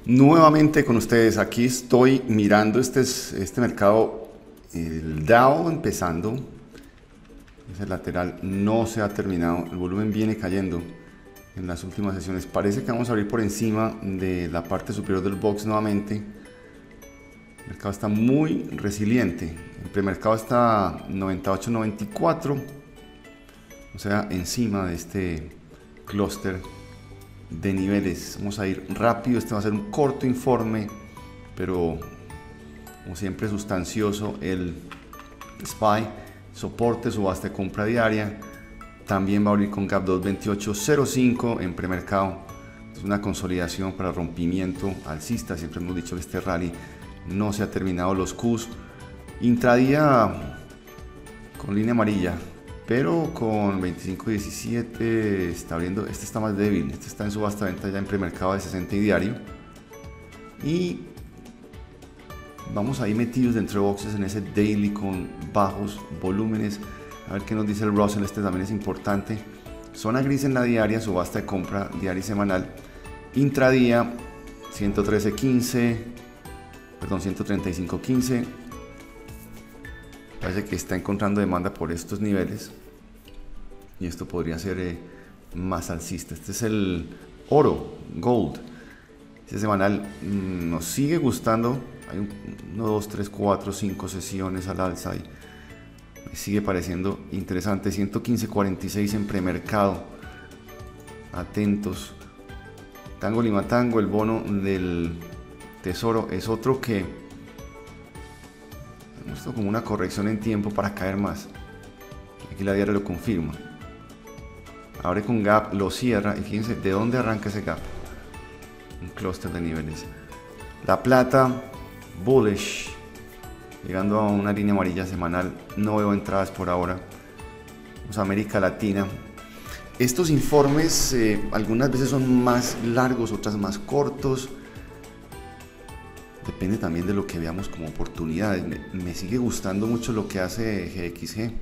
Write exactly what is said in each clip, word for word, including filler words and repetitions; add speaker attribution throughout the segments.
Speaker 1: Nuevamente con ustedes, aquí estoy mirando este, este mercado, el Dow empezando, ese lateral no se ha terminado, el volumen viene cayendo en las últimas sesiones, parece que vamos a abrir por encima de la parte superior del box nuevamente. El mercado está muy resiliente, el premercado está noventa y ocho noventa y cuatro, o sea, encima de este clúster de niveles. Vamos a ir rápido, este va a ser un corto informe, pero como siempre sustancioso. El S P Y, soporte, subasta de compra diaria, también va a abrir con gap dos veintiocho cero cinco en premercado. Es una consolidación para rompimiento alcista. Siempre hemos dicho que este rally no se ha terminado. Los Qs intradía con línea amarilla, pero con veinticinco diecisiete está abriendo. Este está más débil, este está en subasta de venta ya en premercado de sesenta y diario, y vamos ahí metidos dentro de boxes en ese daily con bajos volúmenes. A ver qué nos dice el Russell. Este también es importante. Zona gris en la diaria, subasta de compra diaria y semanal. Intradía ciento trece quince, perdón, ciento treinta y cinco quince. Parece que está encontrando demanda por estos niveles y esto podría ser eh, más alcista. Este es el oro, gold. Este semanal mmm, nos sigue gustando. Hay uno, dos, tres, cuatro, cinco sesiones al alza y me sigue pareciendo interesante. ciento quince cuarenta y seis en premercado. Atentos. Tango Lima Tango, el bono del Tesoro, es otro que esto como una corrección en tiempo para caer más. Aquí la diaria lo confirma. Abre con gap, lo cierra y fíjense de dónde arranca ese gap. Un clúster de niveles. La plata, bullish, llegando a una línea amarilla semanal. No veo entradas por ahora. Vamos a América Latina. Estos informes eh, algunas veces son más largos, otras más cortos. Depende también de lo que veamos como oportunidades. Me, me sigue gustando mucho lo que hace G X G.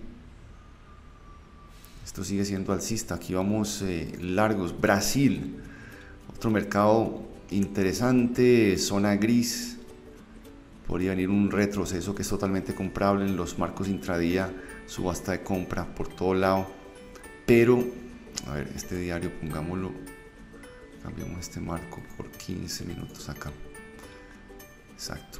Speaker 1: Esto sigue siendo alcista. Aquí vamos eh, largos. Brasil, otro mercado interesante. Zona gris. Podría venir un retroceso que es totalmente comprable en los marcos intradía. Subasta de compra por todo lado. Pero, a ver, este diario pongámoslo. Cambiamos este marco por quince minutos acá. Exacto.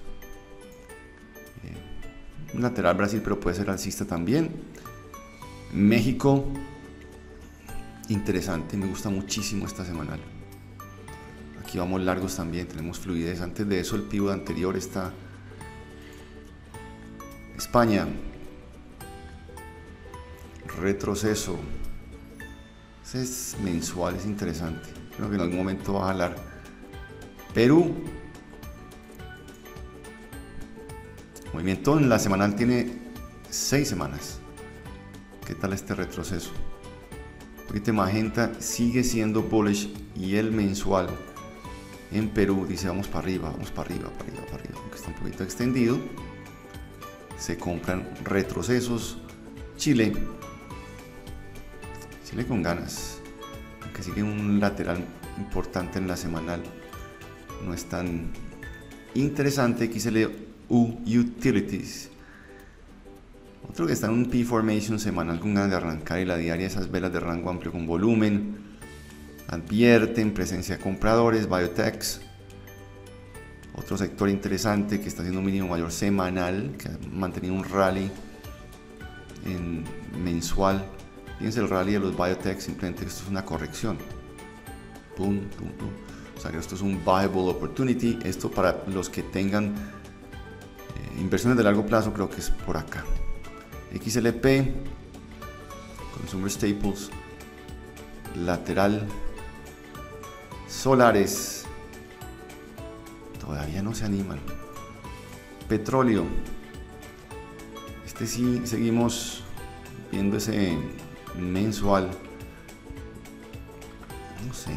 Speaker 1: Eh, un lateral Brasil, pero puede ser alcista también. México, interesante, me gusta muchísimo esta semanal. Aquí vamos largos también, tenemos fluidez. Antes de eso el pivot anterior está España, retroceso. Ese es mensual, es interesante. Creo que en algún momento va a jalar. Perú, movimiento en la semanal tiene seis semanas. ¿Qué tal este retroceso? Ahorita magenta sigue siendo bullish y el mensual en Perú dice vamos para arriba, vamos para arriba, para arriba, para arriba, aunque está un poquito extendido. Se compran retrocesos. Chile, Chile con ganas, aunque sigue un lateral importante en la semanal, no es tan interesante. X L U Utilities, otro que está en un P formation semanal con ganas de arrancar, y la diaria esas velas de rango amplio con volumen. Advierten presencia de compradores. Biotechs, otro sector interesante que está haciendo un mínimo mayor semanal, que ha mantenido un rally en mensual. Fíjense el rally de los biotech, simplemente esto es una corrección. Pum, pum, pum. O sea que esto es un viable opportunity. Esto para los que tengan eh, inversiones de largo plazo, creo que es por acá. X L P, Consumer Staples, lateral. Solares, todavía no se animan. Petróleo, este sí seguimos viendo ese mensual, no sé,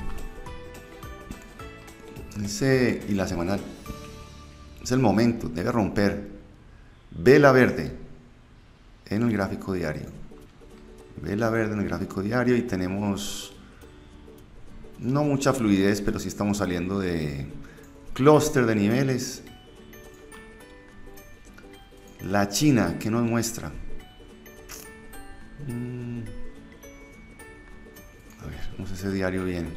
Speaker 1: ese y la semanal. Es el momento, debe romper. Vela verde en el gráfico diario. Vela verde en el gráfico diario y tenemos no mucha fluidez, pero sí estamos saliendo de clúster de niveles. La China, ¿qué nos muestra? Mm. A ver, no sé ese diario bien.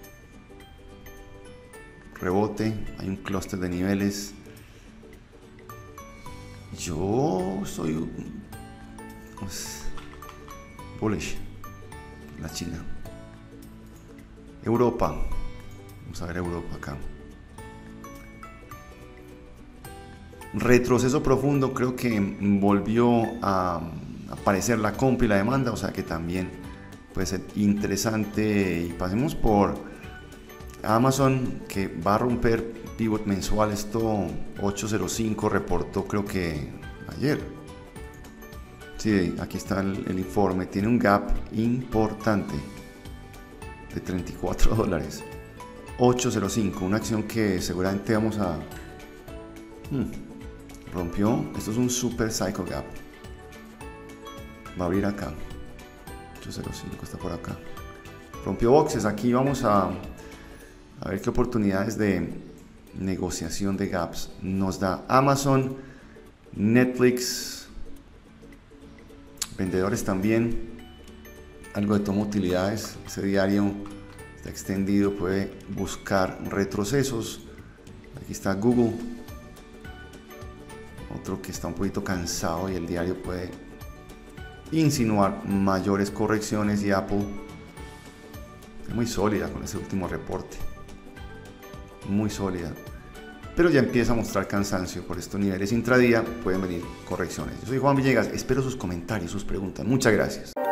Speaker 1: Rebote, hay un clúster de niveles. Yo soy pues, bullish. La China. Europa. Vamos a ver Europa acá. Retroceso profundo, creo que volvió a aparecer la compra y la demanda, o sea que también puede ser interesante. Y pasemos por Amazon, que va a romper pivot mensual. Esto ocho cero cinco reportó creo que ayer. Sí, aquí está el, el informe. Tiene un gap importante de treinta y cuatro dólares. ocho cero cinco, una acción que seguramente vamos a... Hmm. Rompió, esto es un super cycle gap. Va a abrir acá. ocho cero cinco está por acá. Rompió boxes. Aquí vamos a, a ver qué oportunidades de negociación de gaps nos da Amazon, Netflix, vendedores también. Algo de toma utilidades. Ese diario está extendido, puede buscar retrocesos. Aquí está Google. Otro que está un poquito cansado y el diario puede insinuar mayores correcciones. Y Apple es muy sólida con ese último reporte, muy sólida, pero ya empieza a mostrar cansancio por estos niveles intradía. Pueden venir correcciones. Yo soy Juan Villegas, espero sus comentarios, sus preguntas. Muchas gracias.